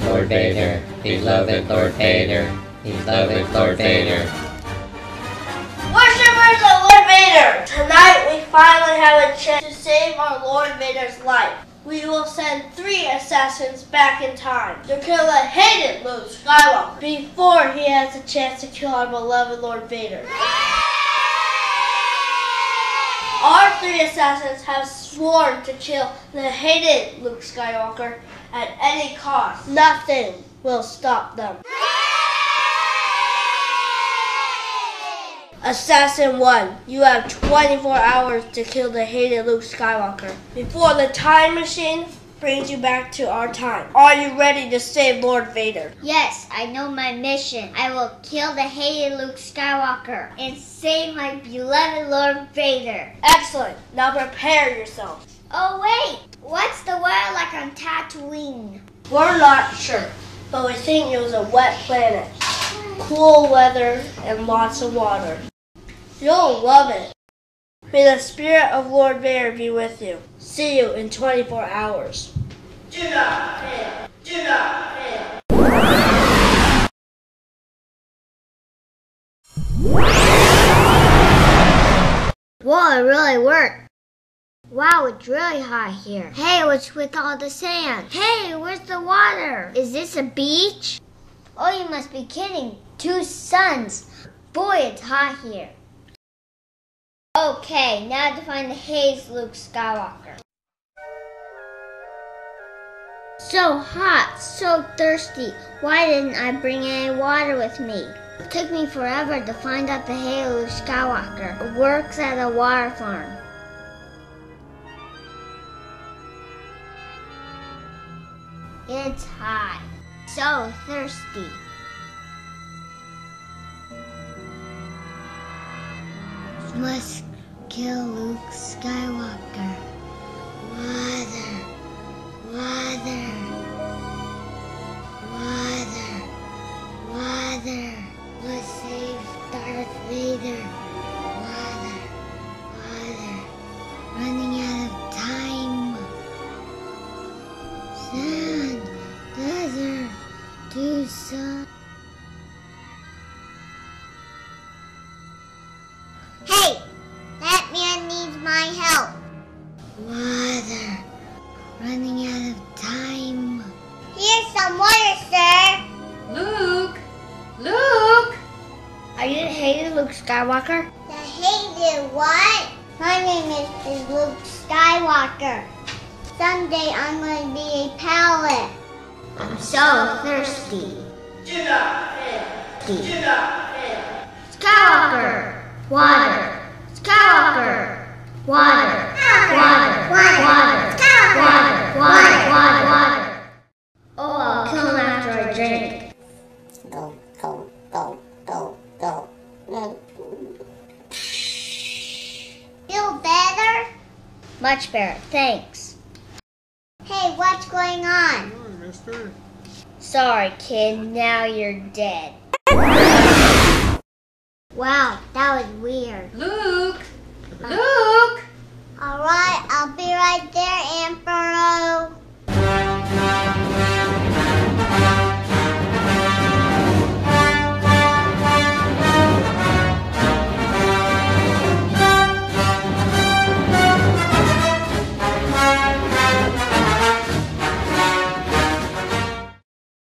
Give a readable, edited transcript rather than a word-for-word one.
Lord Vader, beloved Lord Vader, beloved Lord Vader. Worshippers of Lord Vader! Tonight we finally have a chance to save our Lord Vader's life. We will send 3 assassins back in time to kill the hated Luke Skywalker before he has a chance to kill our beloved Lord Vader. Our 3 assassins have sworn to kill the hated Luke Skywalker at any cost. Nothing will stop them. Assassin 1, you have 24 hours to kill the hated Luke Skywalker before the time machine brings you back to our time. Are you ready to save Lord Vader? Yes, I know my mission. I will kill the hated Luke Skywalker and save my beloved Lord Vader. Excellent. Now prepare yourself. Oh wait, what's the weather like on Tatooine? We're not sure, but we think it was a wet planet. Cool weather and lots of water. You'll love it. May the spirit of Lord Vader be with you. See you in 24 hours. Do not fail. Do not fail. Whoa, it really worked. Wow, it's really hot here. Hey, what's with all the sand? Hey, where's the water? Is this a beach? Oh, you must be kidding. 2 suns. Boy, it's hot here. Okay, now to find the hated Luke Skywalker. So hot, so thirsty. Why didn't I bring any water with me? It took me forever to find out the hated Luke Skywalker works at a water farm. It's hot, so thirsty. Must kill Luke Skywalker. Water, water, water, water. Must save Darth Vader. Water, water. Running out of time. Sand, desert, too sun. Hey, that man needs my help. Water, running out of time. Here's some water, sir. Luke! Luke! Are you the hated Luke Skywalker? The hated what? My name is Luke Skywalker. Someday I'm going to be a pilot. I'm so thirsty. Do not fail. Do not fail. Skywalker! Water! Skywalker! Water! Water! Water! Skywalker! Water! Water! Water! Oh, I'll kill him after I drink. Go, go, go, go, go. Feel better? Much better, thanks. Hey, what's going on? Mister. Sorry, kid, now you're dead. Wow, that was weird. Luke! Luke! Alright, I'll be right there, Emperor.